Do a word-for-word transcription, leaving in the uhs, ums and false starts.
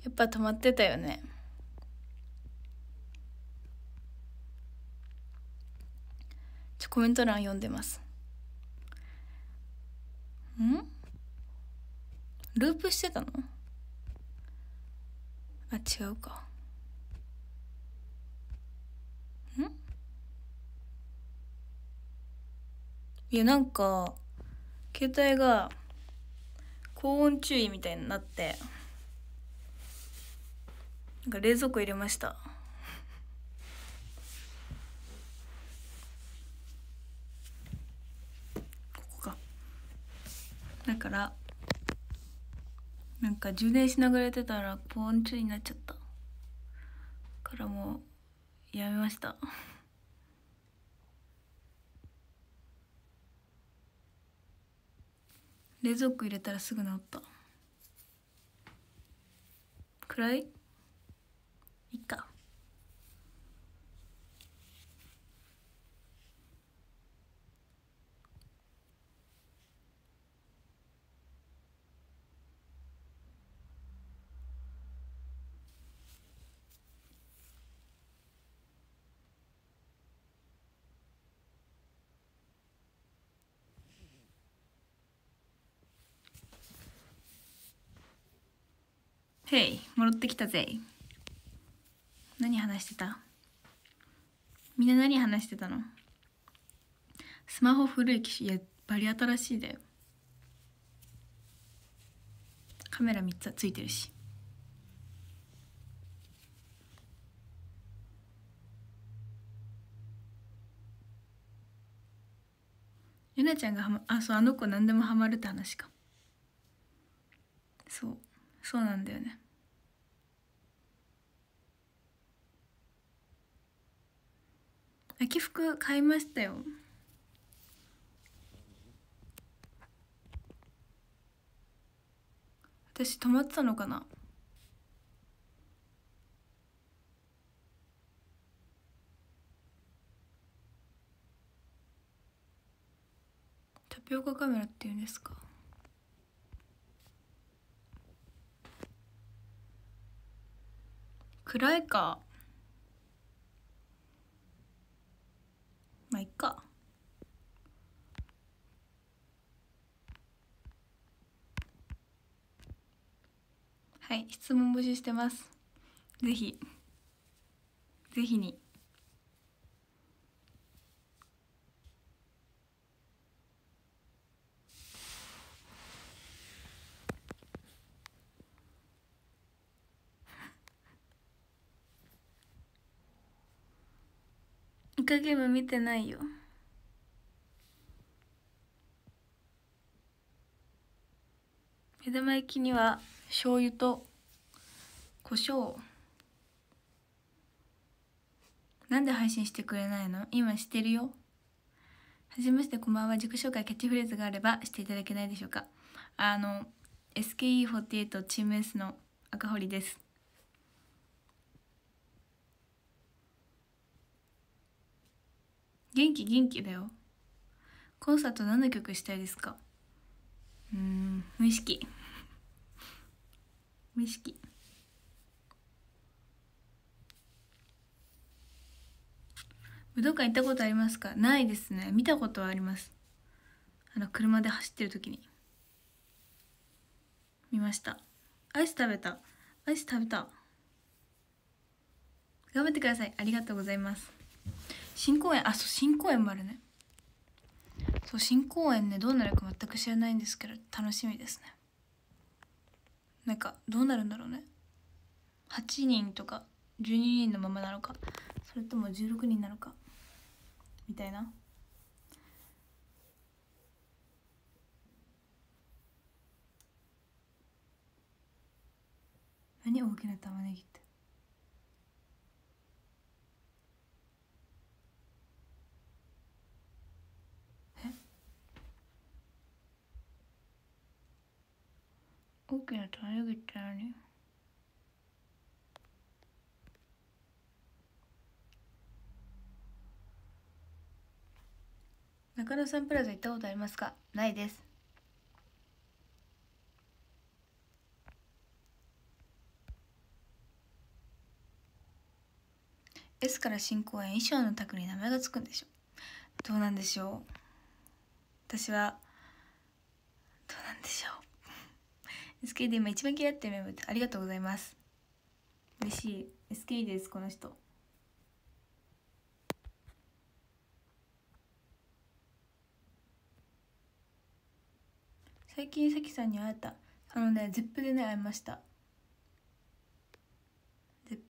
やっぱ止まってたよね。ちょコメント欄読んでます。んループしてたの？あ、違うか。んいや、なんか携帯が高温注意みたいになって、なんか冷蔵庫入れました。ここか。だからなんか充電しながらやってたら高温注意になっちゃった。からもうやめました。冷蔵庫入れたらすぐ治った。暗い？いっか。へい、戻ってきたぜ。何話してた？みんな何話してたの？スマホ古い機種、いやバリ新しいだよ。カメラみっつついてるし。ゆなちゃんがはまあそうあの子何でもハマるって話か。そうそうなんだよね。秋服買いましたよ。私止まってたのかな。タピオカカメラっていうんですか。暗いか。まあいっか。はい、質問募集してます。ぜひぜひに。イカゲーム見てないよ。目玉焼きには醤油と胡椒。なんで配信してくれないの？今してるよ。はじめまして、こんばんは。自己紹介、キャッチフレーズがあればしていただけないでしょうか。あの エスケーイーフォーティーエイト チーム S の赤堀です。元気元気だよ。コンサート何の曲したいですか？うーん無意識無意識。武道館行ったことありますか？ないですね。見たことはあります。あの車で走ってる時に見ました。アイス食べた。アイス食べた。頑張ってください。ありがとうございます。新公演、あ、そう新公演もあるね。そう新公演ね、どうなるか全く知らないんですけど楽しみですね。なんかどうなるんだろうね。はちにんとかじゅうににんのままなのか、それともじゅうろくにんなのかみたいな。何大きな玉ねぎって。え大きな玉ねぎって何？中野サンプラザ行ったことありますか？ないです。 S から新公園、衣装のタグに名前がつくんでしょ。どうなんでしょう。私はどうなんでしょう。エスケー で今一番嫌ってるメモってありがとうございます。嬉しい。 エスケー ですこの人。最近さきさんに会えた。あのねゼップでね会いました。